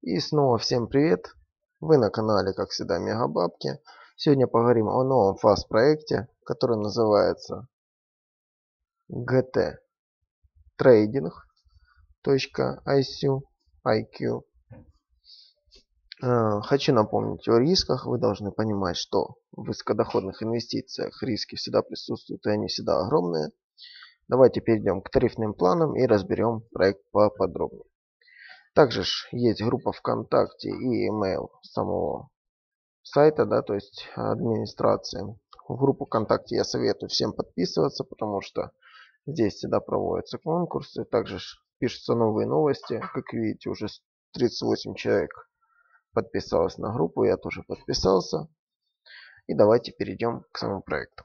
И снова всем привет! Вы на канале, как всегда, Мегабабки. Сегодня поговорим о новом фаст-проекте, который называется gttrading.iq. Хочу напомнить о рисках. Вы должны понимать, что в высокодоходных инвестициях риски всегда присутствуют, и они всегда огромные. Давайте перейдем к тарифным планам и разберем проект поподробнее. Также есть группа ВКонтакте и email самого сайта, то есть администрации. В группу ВКонтакте я советую всем подписываться, потому что здесь всегда проводятся конкурсы. Также пишутся новые новости. Как видите, уже 38 человек подписалось на группу, я тоже подписался. И давайте перейдем к самому проекту.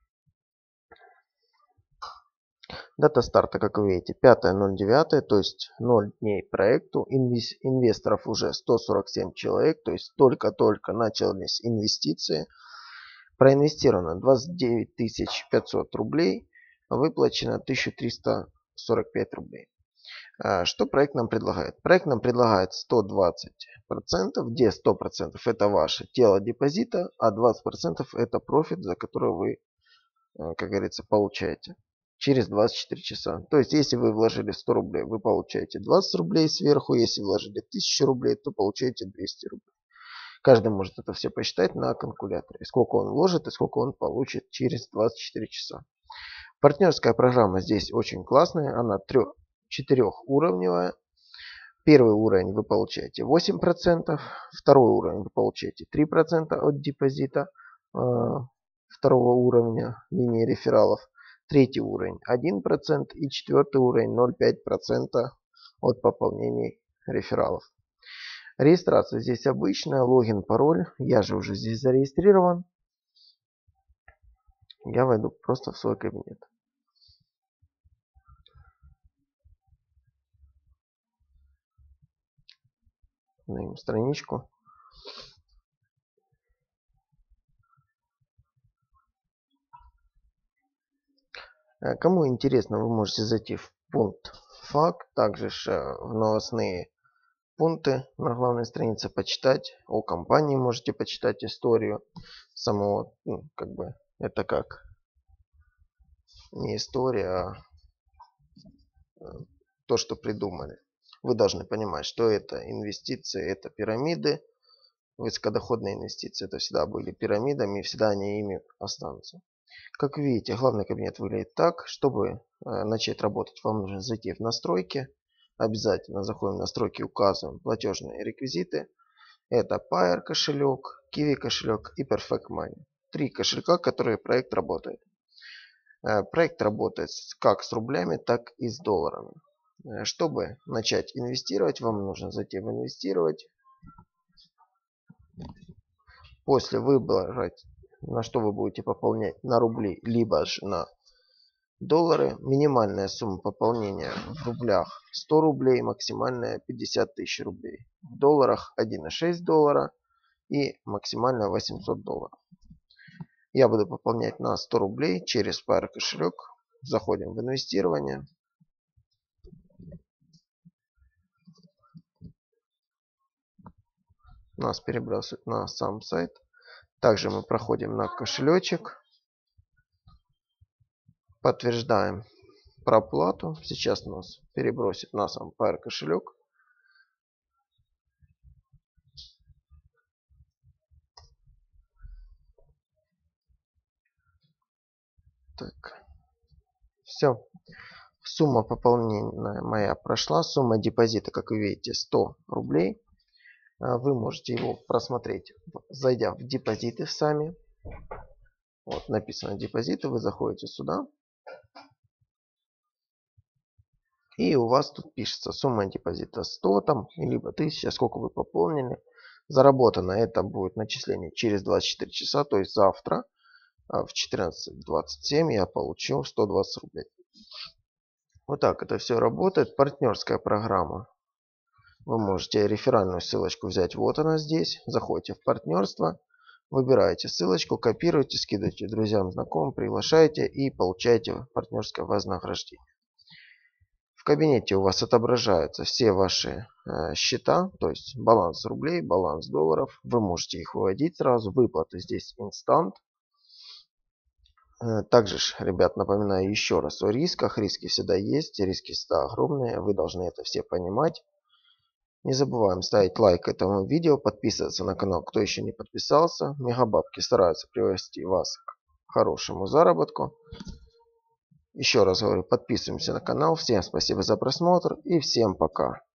Дата старта, как вы видите, 5.09, то есть 0 дней проекту. Инвесторов уже 147 человек, то есть только-только начались инвестиции. Проинвестировано 29 500 рублей, выплачено 1345 рублей. Что проект нам предлагает? Проект нам предлагает 120%, где 100% это ваше тело депозита, а 20% это профит, за который вы, как говорится, получаете через 24 часа. То есть, если вы вложили 100 рублей, вы получаете 20 рублей сверху. Если вложили 1000 рублей, то получаете 200 рублей. Каждый может это все посчитать на калькуляторе. Сколько он вложит и сколько он получит через 24 часа. Партнерская программа здесь очень классная. Она 4-уровневая. Первый уровень вы получаете 8%. Второй уровень вы получаете 3% от депозита второго уровня линии рефералов. Третий уровень 1% и четвертый уровень 0,5% от пополнений рефералов. Регистрация здесь обычная, логин, пароль. Я же уже здесь зарегистрирован. Я войду просто в свой кабинет. Найдем страничку. Кому интересно, вы можете зайти в пункт факт, также в новостные пункты на главной странице почитать. О компании можете почитать историю самого, это как не история, а то, что придумали. Вы должны понимать, что это инвестиции, это пирамиды. Высокодоходные инвестиции это всегда были пирамидами, и всегда они ими останутся. Как видите, главный кабинет выглядит так. Чтобы начать работать, вам нужно зайти в настройки. Обязательно заходим в настройки, указываем платежные реквизиты. Это Payeer кошелек, Kiwi кошелек и Perfect Money. 3 кошелька, которые проект работает. Проект работает как с рублями, так и с долларами. Чтобы начать инвестировать, вам нужно зайти в инвестировать. После выбрать, на что вы будете пополнять, на рубли, либо же на доллары. Минимальная сумма пополнения в рублях 100 рублей, максимальная 50 тысяч рублей. В долларах 1,6 доллара и максимально 800 долларов. Я буду пополнять на 100 рублей через Payeer кошелек. Заходим в инвестирование. Нас перебрасывают на сам сайт. Также мы проходим на кошелечек. Подтверждаем проплату. Сейчас нас перебросит на сам Payeer кошелек. Так. Все. Сумма пополнения моя прошла. Сумма депозита, как вы видите, 100 рублей. Вы можете его просмотреть, зайдя в депозиты сами. Вот написано депозиты. Вы заходите сюда. И у вас тут пишется сумма депозита 100 там, либо 1000, сколько вы пополнили. Заработано это будет начисление через 24 часа, то есть завтра в 14:27 я получил 120 рублей. Вот так это все работает. Партнерская программа. Вы можете реферальную ссылочку взять. Вот она здесь. Заходите в партнерство. Выбираете ссылочку, копируете, скидываете друзьям, знакомым, приглашаете и получаете партнерское вознаграждение. кабинете у вас отображаются все ваши счета, то есть баланс рублей, баланс долларов. Вы можете их выводить сразу. Выплаты здесь инстант. Также, ребят, напоминаю еще раз о рисках. Риски всегда есть, риски всегда огромные. Вы должны это все понимать. Не забываем ставить лайк этому видео, подписываться на канал, кто еще не подписался. Мегабабки стараются привести вас к хорошему заработку. Еще раз говорю, подписываемся на канал. Всем спасибо за просмотр и всем пока.